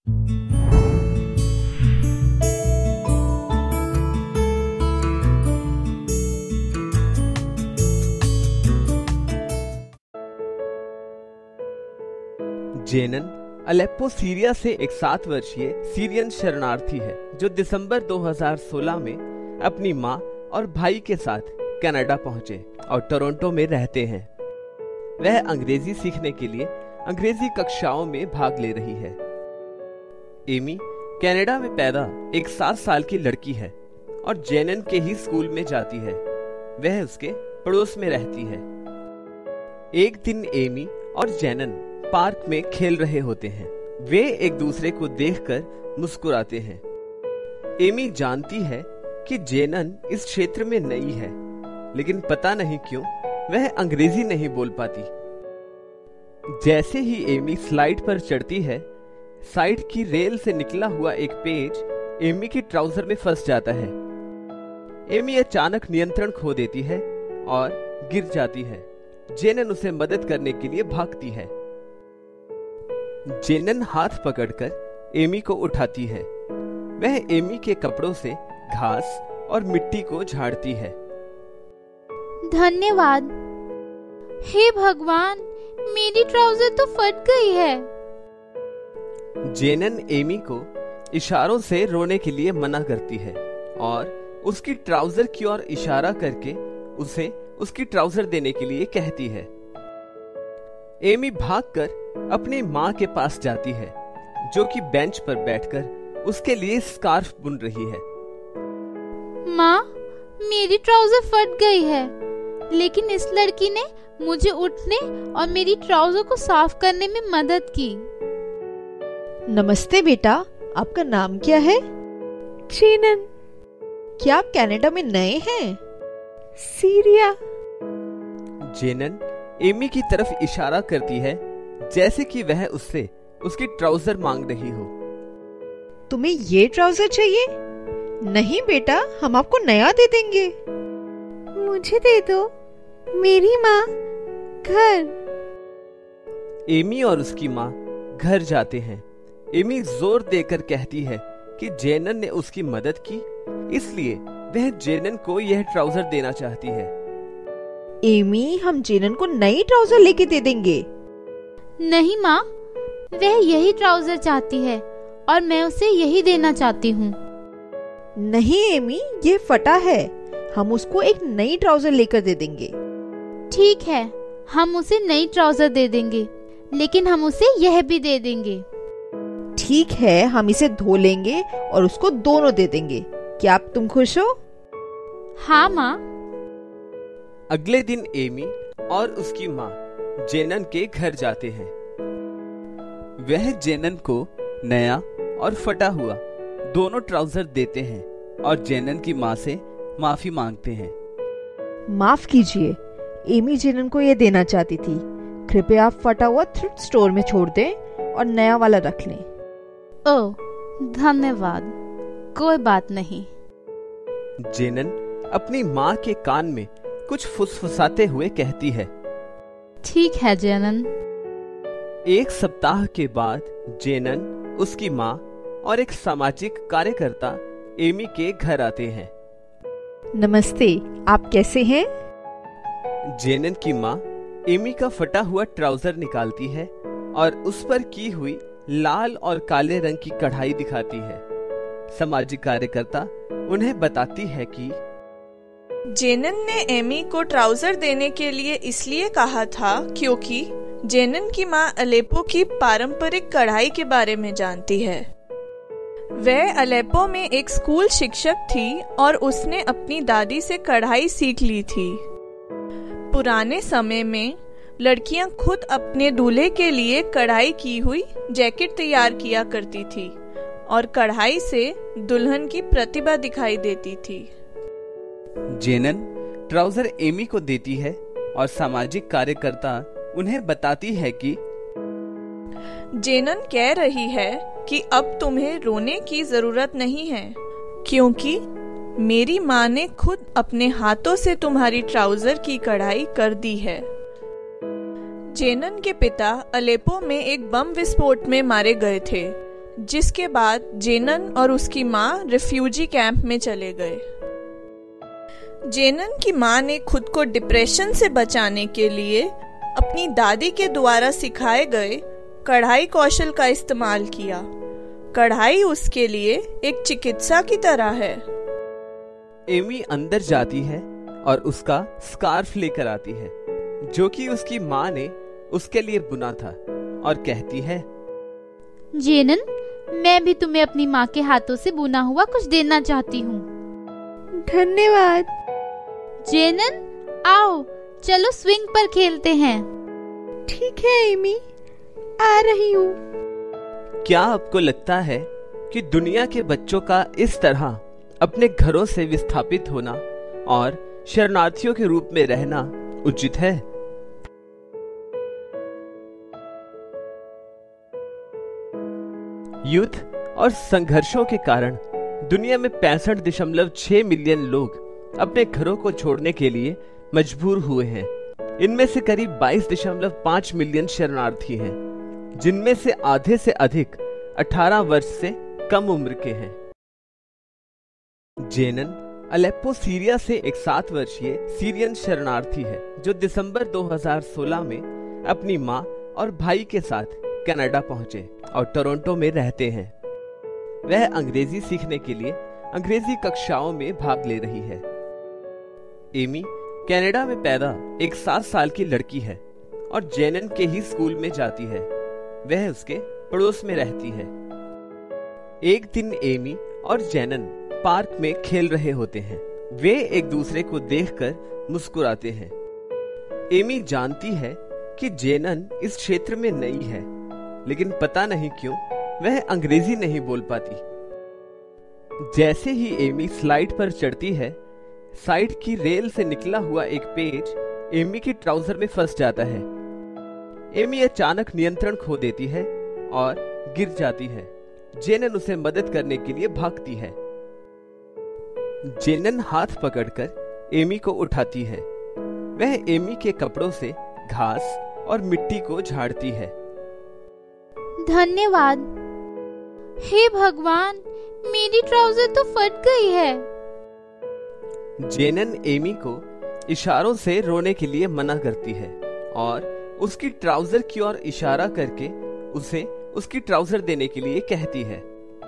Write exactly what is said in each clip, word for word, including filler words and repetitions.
जेनन Aleppo Syria से एक सात वर्षीय सीरियन शरणार्थी है जो दिसंबर दो हज़ार सोलह में अपनी माँ और भाई के साथ कनाडा पहुंचे और टोरंटो में रहते हैं। वह अंग्रेजी सीखने के लिए अंग्रेजी कक्षाओं में भाग ले रही है। एमी कनाडा में पैदा एक सात साल की लड़की है और जेनन के ही स्कूल में जाती है। वह उसके पड़ोस में रहती है। एक दिन एमी और जेनन पार्क में खेल रहे होते हैं। वे एक दूसरे को देखकर मुस्कुराते हैं। एमी जानती है कि जेनन इस क्षेत्र में नई है, लेकिन पता नहीं क्यों वह अंग्रेजी नहीं बोल पाती। जैसे ही एमी स्लाइड पर चढ़ती है, साइड की रेल से निकला हुआ एक पेज एमी की ट्राउजर में फंस जाता है। एमी अचानक नियंत्रण खो देती है और गिर जाती है। जेनन उसे मदद करने के लिए भागती है। जेनन हाथ पकड़कर एमी को उठाती है। वह एमी के कपड़ों से घास और मिट्टी को झाड़ती है। धन्यवाद। हे भगवान, मेरी ट्राउजर तो फट गई है। जेनन एमी को इशारों से रोने के लिए मना करती है और उसकी ट्राउजर की ओर इशारा करके उसे उसकी ट्राउजर देने के लिए कहती है। एमी भागकर अपनी माँ के पास जाती है, जो कि बेंच पर बैठकर उसके लिए स्कार्फ बुन रही है। माँ, मेरी ट्राउजर फट गई है, लेकिन इस लड़की ने मुझे उठने और मेरी ट्राउजर को साफ करने में मदद की। नमस्ते बेटा, आपका नाम क्या है? जेनन। क्या आप कनाडा में नए हैं? सीरिया। जेनन एमी की तरफ इशारा करती है, जैसे कि वह उससे उसकी ट्राउजर मांग रही हो। तुम्हें ये ट्राउजर चाहिए? नहीं बेटा, हम आपको नया दे देंगे। मुझे दे दो, मेरी माँ घर। एमी और उसकी माँ घर जाते हैं। एमी जोर देकर कहती है कि जेनन ने उसकी मदद की, इसलिए वह जेनन को यह ट्राउजर देना चाहती है। एमी, हम जेनन को नई ट्राउजर लेके दे देंगे। नहीं माँ, वह यही ट्राउजर चाहती है और मैं उसे यही देना चाहती हूँ। नहीं एमी, ये फटा है। हम उसको एक नई ट्राउजर लेकर दे देंगे। ठीक है, हम उसे नई ट्राउजर दे देंगे, लेकिन हम उसे यह भी दे देंगे। ठीक है, हम इसे धो लेंगे और उसको दोनों दे देंगे। क्या आप तुम खुश हो? हाँ माँ। अगले दिन एमी और उसकी माँ जेनन के घर जाते हैं। वह जेनन को नया और फटा हुआ दोनों ट्राउजर देते हैं और जेनन की माँ से माफी मांगते हैं। माफ कीजिए, एमी जेनन को ये देना चाहती थी। कृपया आप फटा हुआ थ्रिफ्ट स्टोर में छोड़ दें और नया वाला रख लें। ओह, धन्यवाद। कोई बात नहीं। जेनन अपनी माँ के कान में कुछ फुसफुसाते हुए कहती है। ठीक है जेनन। एक सप्ताह के बाद जेनन, उसकी माँ और एक सामाजिक कार्यकर्ता एमी के घर आते हैं। नमस्ते, आप कैसे हैं? जेनन की माँ एमी का फटा हुआ ट्राउजर निकालती है और उस पर की हुई लाल और काले रंग की कढ़ाई दिखाती है। सामाजिक कार्यकर्ता उन्हें बताती है कि जेनन ने एमी को ट्राउजर देने के लिए इसलिए कहा था क्योंकि जेनन की माँ अलेप्पो की पारंपरिक कढ़ाई के बारे में जानती है। वह अलेप्पो में एक स्कूल शिक्षक थी और उसने अपनी दादी से कढ़ाई सीख ली थी। पुराने समय में लड़कियां खुद अपने दूल्हे के लिए कढ़ाई की हुई जैकेट तैयार किया करती थी और कढ़ाई से दुल्हन की प्रतिभा दिखाई देती थी। जेनन ट्राउजर एमी को देती है और सामाजिक कार्यकर्ता उन्हें बताती है कि जेनन कह रही है कि अब तुम्हें रोने की जरूरत नहीं है, क्योंकि मेरी माँ ने खुद अपने हाथों से तुम्हारी ट्राउजर की कढ़ाई कर दी है। जेनन के पिता अलेप्पो में एक बम विस्फोट में मारे गए थे, जिसके बाद जेनन और उसकी माँ रिफ्यूजी कैंप में चले गए। जेनन की माँ ने खुद को डिप्रेशन से बचाने के लिए अपनी दादी के द्वारा सिखाए गए कढ़ाई कौशल का इस्तेमाल किया। कढ़ाई उसके लिए एक चिकित्सा की तरह है। एमी अंदर जाती है और उसका स्कार्फ लेकर आती है जो कि उसकी माँ ने उसके लिए बुना था और कहती है, जेनन, मैं भी तुम्हें अपनी माँ के हाथों से बुना हुआ कुछ देना चाहती हूँ। धन्यवाद। जेनन, आओ चलो स्विंग पर खेलते हैं। ठीक है एमी, आ रही हूँ। क्या आपको लगता है कि दुनिया के बच्चों का इस तरह अपने घरों से विस्थापित होना और शरणार्थियों के रूप में रहना उचित है? युद्ध और संघर्षों के कारण दुनिया में पैंसठ दशमलव छह मिलियन लोग अपने घरों को छोड़ने के लिए मजबूर हुए हैं। इनमें से करीब बाईस दशमलव पाँच मिलियन शरणार्थी हैं, जिनमें से आधे से अधिक अठारह वर्ष से कम उम्र के हैं। जेनन अलेप्पो सीरिया से एक सात वर्षीय सीरियन शरणार्थी है जो दिसंबर दो हज़ार सोलह में अपनी माँ और भाई के साथ कनाडा पहुंचे और टोरंटो में रहते हैं। वह अंग्रेजी सीखने के लिए अंग्रेजी कक्षाओं में भाग ले रही है। एमी कनाडा में पैदा एक सात साल की लड़की है और जेनन के ही स्कूल में जाती है। वह उसके पड़ोस में रहती है। एक दिन एमी और जेनन पार्क में खेल रहे होते हैं। वे एक दूसरे को देखकर मुस्कुराते हैं। एमी जानती है कि जेनन इस क्षेत्र में नई है, लेकिन पता नहीं क्यों वह अंग्रेजी नहीं बोल पाती। जैसे ही एमी स्लाइड पर चढ़ती है, साइड की रेल से निकला हुआ एक पेज एमी की ट्राउजर में फंस जाता है। एमी अचानक नियंत्रण खो देती है और गिर जाती है। जेनन उसे मदद करने के लिए भागती है। जेनन हाथ पकड़कर एमी को उठाती है। वह एमी के कपड़ों से घास और मिट्टी को झाड़ती है। धन्यवाद। हे भगवान, मेरी ट्राउजर तो फट गई है। जेनन एमी को इशारों से रोने के लिए मना करती है और उसकी ट्राउजर की ओर इशारा करके उसे उसकी ट्राउजर देने के लिए कहती है।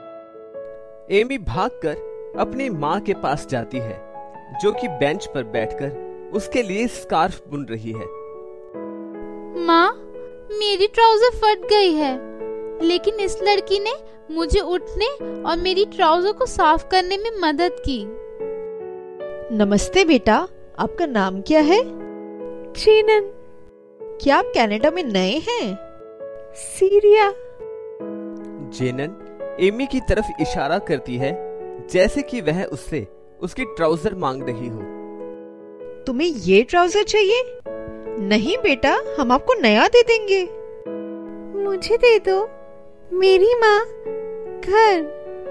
एमी भागकर अपनी माँ के पास जाती है, जो कि बेंच पर बैठकर उसके लिए स्कार्फ बुन रही है। माँ, मेरी ट्राउजर फट गई है, लेकिन इस लड़की ने मुझे उठने और मेरी ट्राउजर को साफ करने में मदद की। नमस्ते बेटा, आपका नाम क्या है? जेनन। क्या आप कनाडा में नए हैं? सीरिया। जेनन एमी की तरफ इशारा करती है, जैसे कि वह उससे उसकी ट्राउजर मांग रही हो। तुम्हें ये ट्राउजर चाहिए? नहीं बेटा, हम आपको नया दे देंगे। मुझे दे दो, मेरी माँ घर।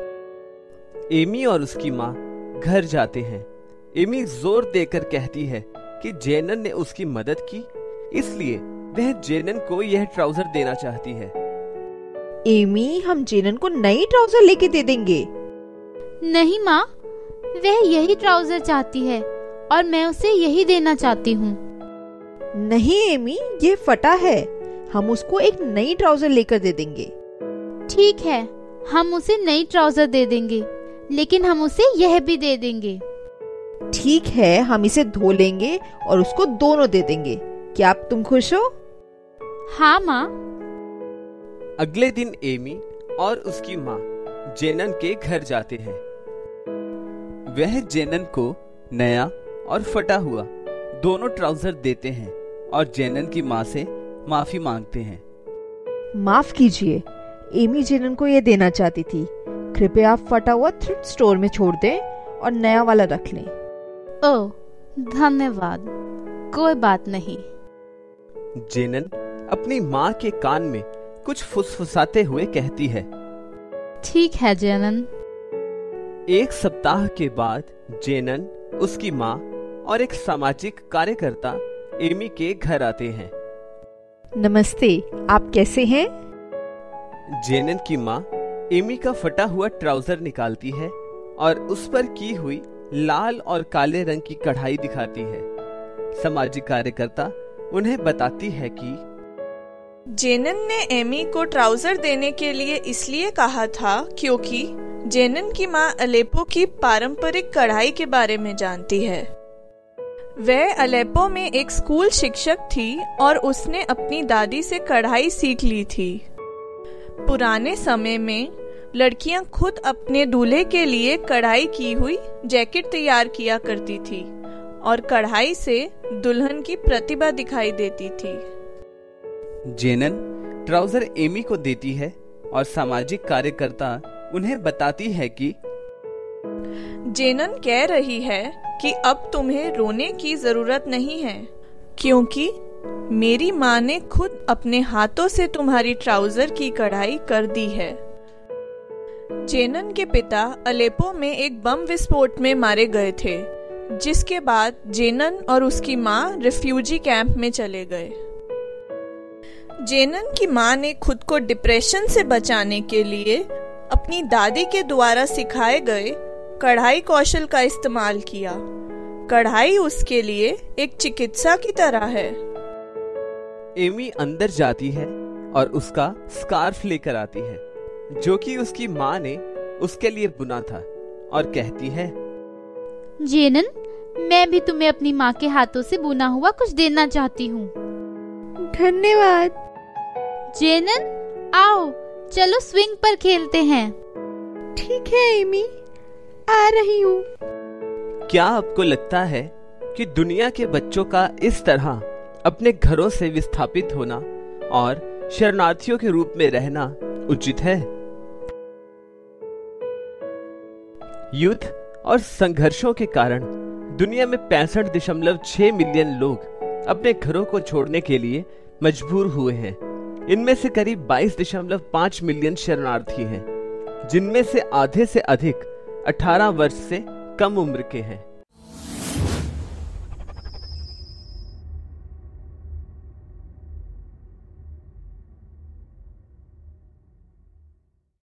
एमी और उसकी माँ घर जाते हैं। एमी जोर देकर कहती है कि जेनन ने उसकी मदद की, इसलिए वह जेनन को यह ट्राउजर देना चाहती है। एमी, हम जेनन को नई ट्राउजर लेके दे देंगे। नहीं माँ, वह यही ट्राउजर चाहती है और मैं उसे यही देना चाहती हूँ। नहीं एमी, ये फटा है। हम उसको एक नई ट्राउजर लेकर दे देंगे। ठीक है, हम उसे नई ट्राउजर दे देंगे, लेकिन हम उसे यह भी दे देंगे। ठीक है, हम इसे धो लेंगे और उसको दोनों दे देंगे। क्या आप तुम खुश हो? हाँ माँ। अगले दिन एमी और उसकी माँ जेनन के घर जाते हैं। वह जेनन को नया और फटा हुआ दोनों ट्राउजर देते हैं और जेनन की माँ से माफी मांगते हैं। माफ कीजिए, एमी जेनन को ये देना चाहती थी। कृपया आप फटा हुआ थ्रिफ्ट स्टोर में छोड़ दें और नया वाला रख लें। ओह, धन्यवाद। कोई बात नहीं। जेनन अपनी माँ के कान में कुछ फुसफुसाते हुए कहती है। ठीक है जेनन। एक सप्ताह के बाद जेनन, उसकी माँ और एक सामाजिक कार्यकर्ता एमी के घर आते हैं। नमस्ते, आप कैसे हैं? जेनन की माँ एमी का फटा हुआ ट्राउजर निकालती है और उस पर की हुई लाल और काले रंग की कढ़ाई दिखाती है। सामाजिक कार्यकर्ता उन्हें बताती है कि जेनन ने एमी को ट्राउजर देने के लिए इसलिए कहा था क्योंकि जेनन की माँ अलेप्पो की पारंपरिक कढ़ाई के बारे में जानती है। वह अलेप्पो में एक स्कूल शिक्षक थी और उसने अपनी दादी से कढ़ाई सीख ली थी। पुराने समय में लड़कियां खुद अपने दूल्हे के लिए कढ़ाई की हुई जैकेट तैयार किया करती थी और कढ़ाई से दुल्हन की प्रतिभा दिखाई देती थी। जेनन ट्राउजर एमी को देती है और सामाजिक कार्यकर्ता उन्हें बताती है कि जेनन कह रही है कि अब तुम्हें रोने की जरूरत नहीं है क्योंकि मेरी माँ ने खुद अपने हाथों से तुम्हारी ट्राउजर की कढ़ाई कर दी है। जेनन के पिता अलेप्पो में एक बम विस्फोट में मारे गए थे, जिसके बाद जेनन और उसकी माँ रिफ्यूजी कैंप में चले गए। जेनन की माँ ने खुद को डिप्रेशन से बचाने के लिए अपनी दादी के द्वारा सिखाए गए कढ़ाई कौशल का इस्तेमाल किया। कढ़ाई उसके लिए एक चिकित्सा की तरह है। एमी अंदर जाती है और उसका स्कार्फ लेकर आती है जो कि उसकी माँ ने उसके लिए बुना था और कहती है, जेनन, मैं भी तुम्हें अपनी माँ के हाथों से बुना हुआ कुछ देना चाहती हूँ। धन्यवाद। जेनन, आओ चलो स्विंग पर खेलते हैं। ठीक है एमी, आ रही हूँ। क्या आपको लगता है कि दुनिया के बच्चों का इस तरह अपने घरों से विस्थापित होना और शरणार्थियों के रूप में रहना उचित है? युद्ध और संघर्षों के कारण दुनिया में पैंसठ दशमलव छह मिलियन लोग अपने घरों को छोड़ने के लिए मजबूर हुए हैं। इनमें से करीब बाईस दशमलव पाँच मिलियन शरणार्थी हैं, जिनमें से आधे से अधिक अठारह वर्ष से कम उम्र के हैं।